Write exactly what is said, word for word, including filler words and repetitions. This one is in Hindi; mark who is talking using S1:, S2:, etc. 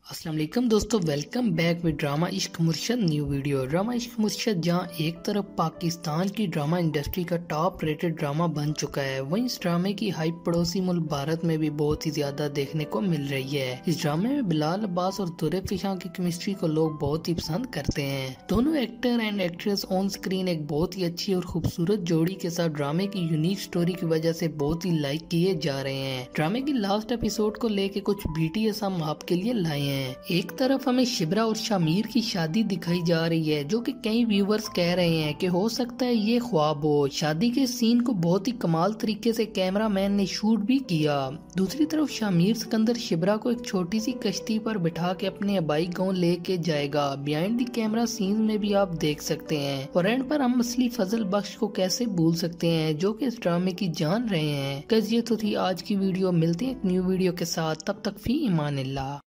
S1: अस्सलाम वालेकुम दोस्तों, वेलकम बैक विद ड्रामा इश्क मुर्शद न्यू वीडियो। ड्रामा इश्क मुर्शद जहां एक तरफ पाकिस्तान की ड्रामा इंडस्ट्री का टॉप रेटेड ड्रामा बन चुका है, वहीं इस ड्रामे की हाइप पड़ोसी मुल्क भारत में भी बहुत ही ज्यादा देखने को मिल रही है। इस ड्रामे में बिलाल अब्बास और दुर्रे फिशा की केमिस्ट्री को लोग बहुत ही पसंद करते हैं। दोनों actor and actress on screen एक बहुत ही अच्छी और खूबसूरत जोड़ी के साथ ड्रामे की यूनिक स्टोरी की वजह से बहुत ही लाइक किए जा रहे हैं। ड्रामे की लास्ट एपिसोड को लेके कुछ बीटीएस हम आपके लिए लाए हैं। एक तरफ हमें शिब्रा और शामिर की शादी दिखाई जा रही है, जो कि कई व्यूवर्स कह रहे हैं कि हो सकता है ये ख्वाब हो। शादी के सीन को बहुत ही कमाल तरीके से कैमरामैन ने शूट भी किया। दूसरी तरफ शामिर सिकंदर शिब्रा को एक छोटी सी कश्ती पर बिठा के अपने आबाई गांव लेके जाएगा। बिहाइंड द कैमरा सीन में भी आप देख सकते हैं। और एंड पर हम असली फजल बख्श को कैसे भूल सकते हैं, जो कि इस ड्रामे की जान रहे हैं। कस ये तो थी आज की वीडियो। मिलते हैं एक न्यू वीडियो के साथ, तब तक फी ईमानिल्लाह।